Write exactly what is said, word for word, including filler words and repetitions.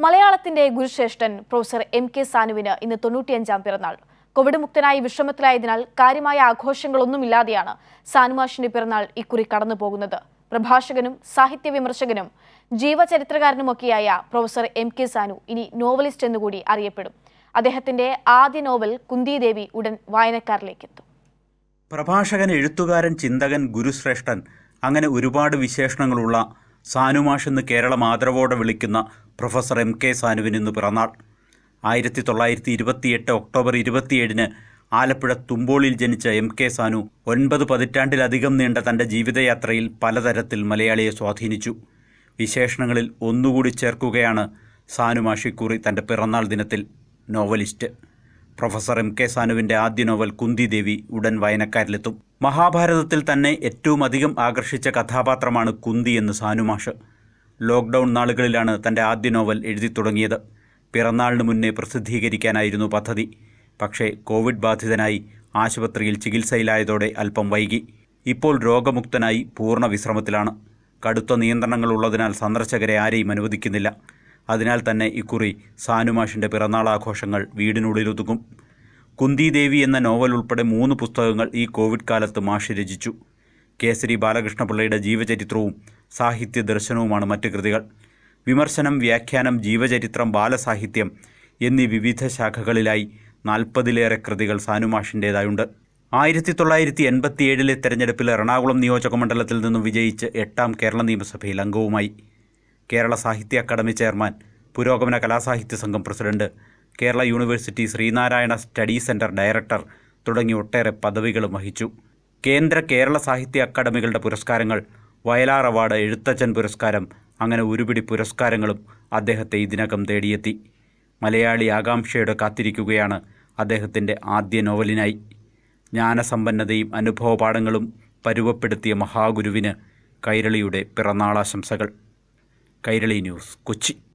മലയാളത്തിന്റെ ഗുരുശ്രേഷ്ഠൻ professor M K സാനുവിന് ഇന്ന് തൊണ്ണൂറ്റിയഞ്ചാം പിറന്നാൾ. കോവിഡ് മുക്തനായി വിശ്രമത്തിലായതിനാൽ കാര്യമായ ആഘോഷങ്ങളൊന്നുമില്ലാതെയാണ് സാനുമാഷിന്റെ പിറന്നാൾ ഇക്കുറി കടന്നുപോകുന്നത്. പ്രഭാഷകനും സാഹിത്യ വിമർശകനും ജീവചരിത്രകാരനുമൊക്കെയായ പ്രൊഫസർ എം കെ സാനു ഇനി നോവലിസ്റ്റ് എന്നുകൂടി അറിയപ്പെടും. അദ്ദേഹത്തിന്റെ ആദ്യ നോവൽ കുന്തിദേവി ഉടൻ വായനക്കാരിലേക്കെത്തും. പ്രഭാഷകൻ, എഴുത്തുകാരൻ, ചിന്തകൻ, ഗുരുശ്രേഷ്ഠൻ അങ്ങനെ ഒരുപാട് വിശേഷണങ്ങളുള്ള സാനുമാഷ് എന്ന് കേരളം ആദരവോടെ വിളിക്കുന്ന പ്രൊഫസർ എം കെ സാനുവിന് ഇന്ന് പിറന്നാൾ. ആയിരത്തി തൊള്ളായിരത്തി ഇരുപത്തിയെട്ട് ഒക്ടോബർ ഇരുപത്തിയേഴിന് ആലപ്പുഴ തുമ്പോളിൽ ജനിച്ച എം കെ സാനു ഒൻപത് പതിറ്റാണ്ടിലധികം നീണ്ട തൻ്റെ ജീവിതയാത്രയിൽ പലതരത്തിൽ മലയാളിയെ സ്വാധീനിച്ചു. വിശേഷണങ്ങളിൽ ഒന്നുകൂടി ചേർക്കുകയാണ് സാനുമാഷ് ഇക്കുറി തൻ്റെ പിറന്നാൾ ദിനത്തിൽ നോവലിസ്റ്റ്. പ്രൊഫസർ എം കെ സാനുവിൻ്റെ ആദ്യ നോവൽ കുന്തിദേവി ഉടൻ വായനക്കാരിലെത്തും. മഹാഭാരതത്തിൽ തന്നെ ഏറ്റവും അധികം ആകർഷിച്ച കഥാപാത്രമാണ് കുന്തി എന്ന് സാനുമാഷ്. ലോക്ക്ഡൗൺ നാളുകളിലാണ് തൻ്റെ ആദ്യ നോവൽ എഴുതി തുടങ്ങിയത്. പിറന്നാളിന് മുന്നേ പ്രസിദ്ധീകരിക്കാനായിരുന്നു പദ്ധതി. പക്ഷേ കോവിഡ് ബാധിതനായി ആശുപത്രിയിൽ ചികിത്സയിലായതോടെ അല്പം വൈകി. ഇപ്പോൾ രോഗമുക്തനായി പൂർണ്ണ വിശ്രമത്തിലാണ്. കടുത്ത നിയന്ത്രണങ്ങളുള്ളതിനാൽ സന്ദർശകരെ ആരെയും അനുവദിക്കുന്നില്ല. അതിനാൽ തന്നെ ഇക്കുറി സാനുമാഷിൻ്റെ പിറന്നാളാഘോഷങ്ങൾ വീടിനുള്ളിലൊതുങ്ങും. കുന്തിദേവി എന്ന നോവൽ ഉൾപ്പെടെ മൂന്ന് പുസ്തകങ്ങൾ ഈ കോവിഡ് കാലത്ത് മാഷ് രചിച്ചു. കേസരി ബാലകൃഷ്ണപിള്ളയുടെ ജീവചരിത്രവും സാഹിത്യ ദർശനവുമാണ് മറ്റ് കൃതികൾ. വിമർശനം, വ്യാഖ്യാനം, ജീവചരിത്രം, ബാലസാഹിത്യം എന്നീ വിവിധ ശാഖകളിലായി നാൽപ്പതിലേറെ കൃതികൾ സാനുമാഷിൻ്റേതായുണ്ട്. ആയിരത്തി തൊള്ളായിരത്തി എൺപത്തിയേഴിലെ തെരഞ്ഞെടുപ്പിൽ എറണാകുളം നിയോജകമണ്ഡലത്തിൽ നിന്നും വിജയിച്ച് എട്ടാം കേരള നിയമസഭയിൽ അംഗവുമായി. കേരള സാഹിത്യ academy chairman, Purogamana Kalasahitya Sangham president, Kerala university Sreenarayana study centre director തുടങ്ങി ഒട്ടേറെ പദവികളും വഹിച്ചു. കേന്ദ്ര കേരള സാഹിത്യ അക്കാദമികളുടെ പുരസ്കാരങ്ങൾ, വയലാർ അവാർഡ്, എഴുത്തച്ഛൻ പുരസ്കാരം അങ്ങനെ ഒരുപിടി പുരസ്കാരങ്ങളും അദ്ദേഹത്തെ ഇതിനകം തേടിയെത്തി. മലയാളി ആകാംക്ഷയോടെ കാത്തിരിക്കുകയാണ് അദ്ദേഹത്തിൻ്റെ ആദ്യ നോവലിനായി. ജ്ഞാനസമ്പന്നതയും അനുഭവപാഠങ്ങളും പരുവപ്പെടുത്തിയ മഹാഗുരുവിന് കൈരളിയുടെ പിറന്നാളാശംസകൾ. കൈരളി ന്യൂസ്, കൊച്ചി.